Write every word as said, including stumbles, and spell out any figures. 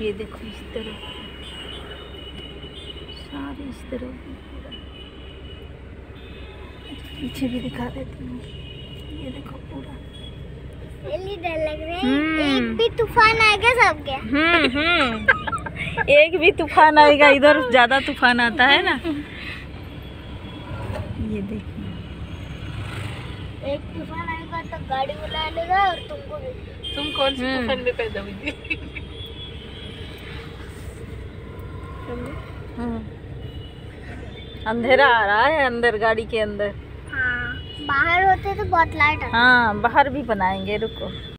ये देखो इस तरह सारे इस तरह पीछे भी दिखा देती हूँ। ये देखो पूरा डर लग रहा है। एक भी तूफान आएगा सब गया। हम्म हम्म एक भी तूफान आएगा, इधर ज्यादा तूफान आता है ना। ये देखिए एक तूफान आएगा तो गाड़ी बुला लेगा और तुमको भी। तुम कौन से तूफान में पैदा हुई थी? अंधेरा आ रहा है अंदर, गाड़ी के अंदर। हाँ बाहर होते तो बहुत लाइट आता। हाँ बाहर भी बनाएंगे, रुको।